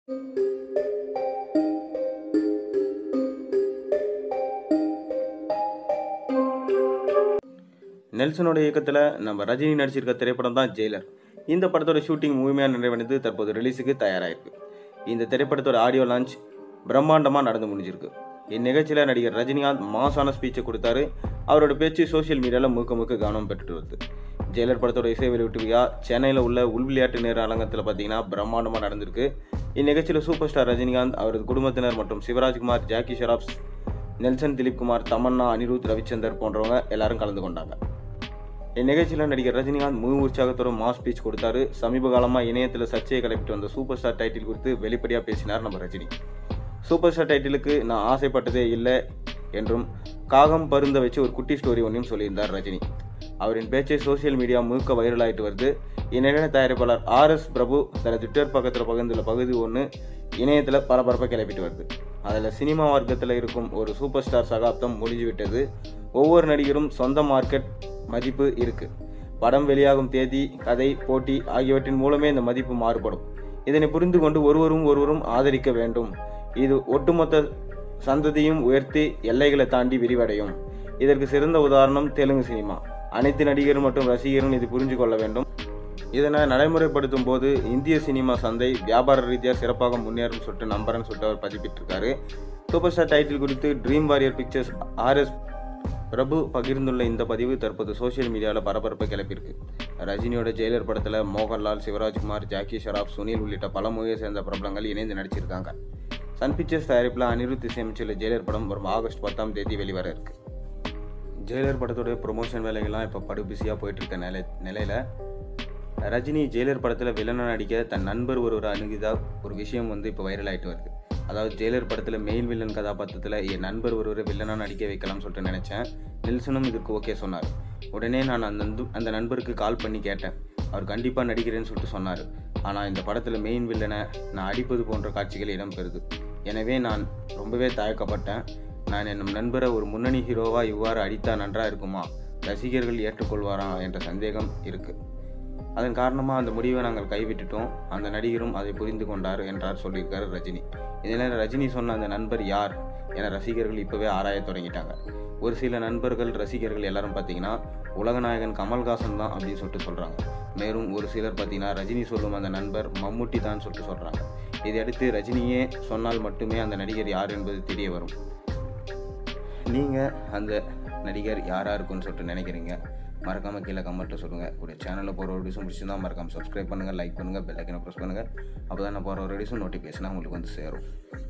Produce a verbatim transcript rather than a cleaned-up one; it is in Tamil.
நெல்சனோட இயக்கத்தில் நம்ம ரஜினி நடிச்சிருக்க திரைப்படம் தான் ஜெயிலர். இந்த படத்தோட ஷூட்டிங் முழுமையாக நிறைவடைந்து தற்போது ரிலீஸுக்கு தயாராகிருக்கு. இந்த திரைப்படத்தோட ஆடியோ லான்ச் பிரம்மாண்டமாக நடந்து முடிஞ்சிருக்கு. இந்நிகழ்ச்சியில் நடிகர் ரஜினிகாந்த் மாசான ஸ்பீச்சை கொடுத்தாரு. அவரோட பேச்சு சோஷியல் மீடியாவில் முழுக்க முழுக்க கவனம் பெற்றுட்டு வருது. ஜெயிலர் படத்தோட இசை வெளியீட்டு விழா சென்னையில் உள்ள உள் விளையாட்டு நேர அரங்கத்தில் பார்த்தீங்கன்னா பிரம்மாண்டமாக நடந்திருக்கு. இந்நிகழ்ச்சியில் சூப்பர் ஸ்டார் ரஜினிகாந்த், அவரது குடும்பத்தினர் மற்றும் சிவராஜ்குமார், ஜாக்கி ஷெராப், நெல்சன், திலீப் குமார், தமன்னா, அனிருத், ரவிச்சந்தர் போன்றவங்க எல்லாரும் கலந்து கொண்டாங்க. இந்நிகழ்ச்சியில் நடிகர் ரஜினிகாந்த் முழு உற்சாகத்தோட மாஸ் ஸ்பீச் கொடுத்தாரு. சமீப காலமாக இணையத்தில் சர்ச்சையை கிளப்பிட்டு வந்த சூப்பர் ஸ்டார் டைட்டில் குறித்து வெளிப்படையாக பேசினார் நம்ம ரஜினி. சூப்பர் ஸ்டார் டைட்டிலுக்கு நான் ஆசைப்பட்டதே இல்லை என்றும் காகம் பருந்த வச்சு ஒரு குட்டி ஸ்டோரி ஒன்றையும் சொல்லியிருந்தார் ரஜினி. அவரின் பேச்சை சோசியல் மீடியா முழுக்க வைரலாகிட்டு வருது. இந்நிலையில் தயாரிப்பாளர் ஆர் எஸ் பிரபு தனது ட்விட்டர் பக்கத்தில் பகிர்ந்துள்ள பகுதி ஒன்று இணையத்தில் பரபரப்பை கிளப்பிட்டு வருது. அதில் சினிமா வர்க்கத்தில் இருக்கும் ஒரு சூப்பர் ஸ்டார் சகாப்தம் முடிஞ்சு விட்டது. ஒவ்வொரு நடிகரும் சொந்த மார்க்கெட் மதிப்பு இருக்கு. படம் வெளியாகும் தேதி, கதை, போட்டி ஆகியவற்றின் மூலமே இந்த மதிப்பு மாறுபடும். இதனை புரிந்து கொண்டு ஒருவரும் ஒருவரும் ஆதரிக்க வேண்டும். இது ஒட்டுமொத்த சந்ததியும் உயர்த்தி எல்லைகளை தாண்டி விரிவடையும். இதற்கு சிறந்த உதாரணம் தெலுங்கு சினிமா. அனைத்து நடிகரும் மற்றும் ரசிகரும் இது புரிஞ்சு கொள்ள வேண்டும். இதனை நடைமுறைப்படுத்தும் போது இந்திய சினிமா சந்தை வியாபார ரீதியாக சிறப்பாக முன்னேறும் சொல்லிட்டு நம்புறேன்னு சொல்லிட்டு அவர் பதிப்பிட்டிருக்காரு. சூப்பர் ஸ்டார் டைட்டில் குறித்து ட்ரீம் வாரியர் பிக்சர்ஸ் ஆர் எஸ் பிரபு பகிர்ந்துள்ள இந்த பதிவு தற்போது சோசியல் மீடியாவில் பரபரப்பை கிளப்பியிருக்கு. ரஜினியோட ஜெயிலர் படத்தில் மோகன்லால், சிவராஜ்குமார், ஜாக்கி ஷெராப், சுனில் உள்ளிட்ட பல மொழியை சேர்ந்த பிரபலங்கள் இணைந்து நடிச்சிருக்காங்க. சன் பிக்சர்ஸ் தயாரிப்பில் அனிருத் இசையமைச்சுள்ள ஜெயிலர் படம் வரும் ஆகஸ்ட் பத்தாம் தேதி வெளிவர இருக்கு. ஜெயிலர் படத்தோடைய ப்ரொமோஷன் வேலைகள்லாம் இப்போ படு பிஸியாக போயிட்டு இருக்க நிலை நிலையில் ரஜினி ஜெயிலர் படத்தில் வில்லனாக நடிக்க தன் நண்பர் ஒருவரை அணுகிதாக ஒரு விஷயம் வந்து இப்போ வைரல் ஆகிட்டு வருது. அதாவது ஜெயிலர் படத்தில் மெயின் வில்லன் கதாபாத்திரத்தில் என் நண்பர் ஒருவரை வில்லனாக நடிக்க வைக்கலாம்னு சொல்லிட்டு நினச்சேன். நெல்சனும் இதுக்கு ஓகே சொன்னார். உடனே நான் அந்த அந்த நண்பருக்கு கால் பண்ணி கேட்டேன். அவர் கண்டிப்பாக நடிக்கிறேன்னு சொல்லிட்டு சொன்னார். ஆனால் இந்த படத்தில் மெயின் வில்லனை நான் அடிப்பது போன்ற காட்சிகள் இடம்பெறுது. எனவே நான் ரொம்பவே தயக்கப்பட்டேன். நான் என் நண்பரை ஒரு முன்னணி ஹீரோவாக இவ்வாறு அடித்தா நன்றாக இருக்குமா, ரசிகர்கள் ஏற்றுக்கொள்வாரா என்ற சந்தேகம் இருக்குது. அதன் காரணமாக அந்த முடிவை நாங்கள் கைவிட்டுட்டோம். அந்த நடிகரும் அதை புரிந்து கொண்டார் என்றார் சொல்லியிருக்காரு ரஜினி. இதனால் ரஜினி சொன்ன அந்த நண்பர் யார் என ரசிகர்கள் இப்போவே ஆராய தொடங்கிட்டாங்க. ஒரு சில நண்பர்கள், ரசிகர்கள் எல்லாரும் பார்த்தீங்கன்னா உலகநாயகன் கமல்ஹாசன் தான் அப்படின்னு சொல்லிட்டு சொல்கிறாங்க. மேலும் ஒரு சிலர் பார்த்தீங்கன்னா ரஜினி சொல்லும் அந்த நண்பர் மம்முட்டி தான் சொல்லிட்டு சொல்கிறாங்க. இதையடுத்து ரஜினியே சொன்னால் மட்டுமே அந்த நடிகர் யார் என்பது தெரிய வரும். நீங்கள் அந்த நடிகர் யாராக இருக்குன்னு சொல்லிட்டு நினைக்கிறீங்க? மறக்காமல் கீழே கமெண்ட்டில் சொல்லுங்கள். கூட சேனலில் போகிற ஒரு டிஷும் பிடிச்சிருந்தால் மறக்காமல் சப்ஸ்கிரைப் பண்ணுங்கள், லைக் பண்ணுங்கள், பெல் ஐக்கனை ப்ரெஸ் பண்ணுங்கள். அப்போ தான் நான் போகிற ஒரு டிஷும் நோட்டிஃபிகேஷனாக உங்களுக்கு வந்து சேரும்.